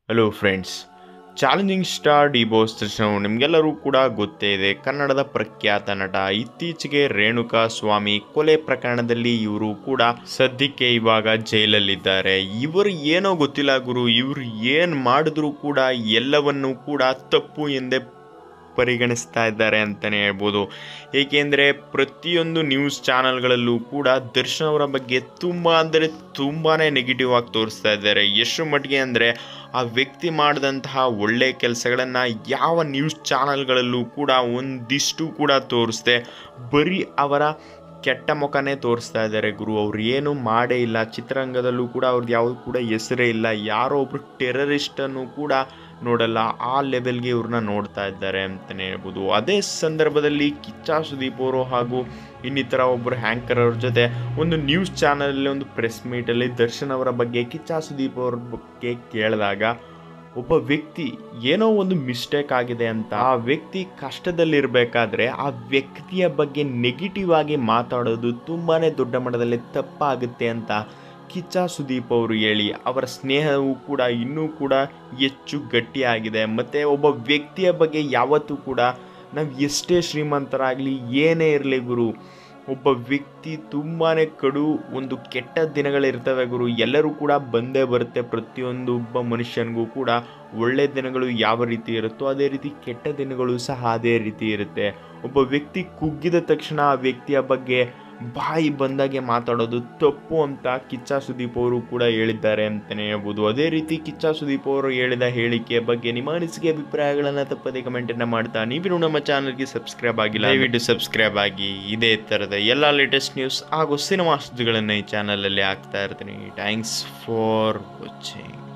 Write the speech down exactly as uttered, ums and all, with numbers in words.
Hello friends, challenging star D boss Darshan ನಿಮಗೆಲ್ಲರೂ ಕೂಡ ಗೊತ್ತೇ ಇದೆ. ಕನ್ನಡದ ಪ್ರಖ್ಯಾತ ನಟ. ಇತ್ತೀಚೆಗೆ ರೇಣುಕಾ ಸ್ವಾಮಿ ಕೊಲೆ ಪ್ರಕರಣದಲ್ಲಿ ಇವರು ಕೂಡ ಸದ್ಯಕ್ಕೆ ಇವಾಗ ಜೈಲಲ್ಲಿದ್ದಾರೆ. ಇವರು ಏನೋ ಗೊತ್ತಿಲ್ಲ ಗುರು, ಇವರು ಏನು ಮಾಡಿದ್ರು ಕೂಡ ಎಲ್ಲವನ್ನೂ ಕೂಡ ತಪ್ಪು ಎಂದೇ ಪರಿಗಣಿಸ್ತಾ ಇದ್ದಾರೆ ಅಂತಲೇ ಹೇಳ್ಬೋದು. ಏಕೆಂದರೆ ಪ್ರತಿಯೊಂದು ನ್ಯೂಸ್ ಚಾನಲ್ಗಳಲ್ಲೂ ಕೂಡ ದರ್ಶನ್ ಅವರ ಬಗ್ಗೆ ತುಂಬ ಅಂದರೆ ತುಂಬಾ ನೆಗೆಟಿವ್ ಆಗಿ ತೋರಿಸ್ತಾ ಇದ್ದಾರೆ. ಎಷ್ಟು ಮಟ್ಟಿಗೆ ಅಂದರೆ ಆ ವ್ಯಕ್ತಿ ಮಾಡಿದಂತಹ ಒಳ್ಳೆಯ ಕೆಲಸಗಳನ್ನು ಯಾವ ನ್ಯೂಸ್ ಚಾನಲ್ಗಳಲ್ಲೂ ಕೂಡ ಒಂದಿಷ್ಟು ಕೂಡ ತೋರಿಸ್ದೆ ಬರೀ ಅವರ ಕೆಟ್ಟ ಮುಖನೇ ತೋರಿಸ್ತಾ ಇದ್ದಾರೆ ಗುರು. ಅವ್ರು ಏನೂ ಮಾಡೇ ಇಲ್ಲ. ಚಿತ್ರರಂಗದಲ್ಲೂ ಕೂಡ ಅವ್ರದ್ದು ಯಾವುದು ಕೂಡ ಹೆಸರೇ ಇಲ್ಲ. ಯಾರೋ ಒಬ್ಬರು ಟೆರರಿಸ್ಟನ್ನು ಕೂಡ ನೋಡಲ್ಲ, ಆ ಲೆವೆಲ್ಗೆ ಇವ್ರನ್ನ ನೋಡ್ತಾ ಇದ್ದಾರೆ ಅಂತಲೇ ಹೇಳ್ಬೋದು. ಅದೇ ಸಂದರ್ಭದಲ್ಲಿ ಕಿಚ್ಚ ಸುದೀಪ್ ಅವರು ಹಾಗೂ ಇನ್ನಿತರ ಒಬ್ಬರು ಹ್ಯಾಂಕರ್ ಅವ್ರ ಜೊತೆ ಒಂದು ನ್ಯೂಸ್ ಚಾನಲಲ್ಲಿ ಒಂದು ಪ್ರೆಸ್ ಮೀಟಲ್ಲಿ ದರ್ಶನ್ ಅವರ ಬಗ್ಗೆ ಕಿಚ್ಚ ಸುದೀಪ್ ಅವ್ರ ಬಗ್ಗೆ ಕೇಳಿದಾಗ ಒಬ್ಬ ವ್ಯಕ್ತಿ ಏನೋ ಒಂದು ಮಿಸ್ಟೇಕ್ ಆಗಿದೆ ಅಂತ, ಆ ವ್ಯಕ್ತಿ ಕಷ್ಟದಲ್ಲಿರಬೇಕಾದ್ರೆ ಆ ವ್ಯಕ್ತಿಯ ಬಗ್ಗೆ ನೆಗೆಟಿವ್ ಆಗಿ ಮಾತಾಡೋದು ತುಂಬಾ ದೊಡ್ಡ ಮಟ್ಟದಲ್ಲಿ ತಪ್ಪಾಗುತ್ತೆ ಅಂತ ಕಿಚ್ಚ ಸುದೀಪ್ ಅವರು ಹೇಳಿ ಅವರ ಸ್ನೇಹವು ಕೂಡ ಇನ್ನೂ ಕೂಡ ಹೆಚ್ಚು ಗಟ್ಟಿಯಾಗಿದೆ. ಮತ್ತು ಒಬ್ಬ ವ್ಯಕ್ತಿಯ ಬಗ್ಗೆ ಯಾವತ್ತೂ ಕೂಡ ನಾವು ಎಷ್ಟೇ ಶ್ರೀಮಂತರಾಗಲಿ ಏನೇ ಇರಲಿ ಗುರು, ಒಬ್ಬ ವ್ಯಕ್ತಿ ತುಂಬಾ ಕಡು ಒಂದು ಕೆಟ್ಟ ದಿನಗಳಿರ್ತವೆ ಗುರು. ಎಲ್ಲರೂ ಕೂಡ ಬಂದೇ ಬರುತ್ತೆ. ಪ್ರತಿಯೊಂದು ಒಬ್ಬ ಮನುಷ್ಯನಿಗೂ ಕೂಡ ಒಳ್ಳೆ ದಿನಗಳು ಯಾವ ರೀತಿ ಇರುತ್ತೋ ಅದೇ ರೀತಿ ಕೆಟ್ಟ ದಿನಗಳು ಸಹ ಅದೇ ರೀತಿ ಇರುತ್ತೆ. ಒಬ್ಬ ವ್ಯಕ್ತಿ ಕುಗ್ಗಿದ ತಕ್ಷಣ ಆ ವ್ಯಕ್ತಿಯ ಬಗ್ಗೆ ಬಾಯಿ ಬಂದಾಗೆ ಮಾತಾಡೋದು ತಪ್ಪು ಅಂತ ಕಿಚ್ಚ ಸುದೀಪ್ ಅವರು ಕೂಡ ಹೇಳಿದ್ದಾರೆ ಅಂತಲೇ ಹೇಳ್ಬೋದು. ಅದೇ ರೀತಿ ಕಿಚ್ಚ ಸುದೀಪ್ ಅವರು ಹೇಳಿದ ಹೇಳಿಕೆಯ ಬಗ್ಗೆ ನಿಮ್ಮ ಅನಿಸಿಕೆ ಅಭಿಪ್ರಾಯಗಳನ್ನು ತಪ್ಪದೇ ಕಮೆಂಟನ್ನು ಮಾಡ್ತಾ, ನೀವಿನ್ನು ನಮ್ಮ ಚಾನಲ್ಗೆ ಸಬ್ಸ್ಕ್ರೈಬ್ ಆಗಿಲ್ಲ ದಯವಿಟ್ಟು ಸಬ್ಸ್ಕ್ರೈಬ್ ಆಗಿ. ಇದೇ ಥರದ ಎಲ್ಲ ಲೇಟೆಸ್ಟ್ ನ್ಯೂಸ್ ಹಾಗೂ ಸಿನಿಮಾ ಸುದ್ದಿಗಳನ್ನು ಈ ಚಾನಲಲ್ಲಿ ಹಾಕ್ತಾ ಇರ್ತೀನಿ. Thanks for watching.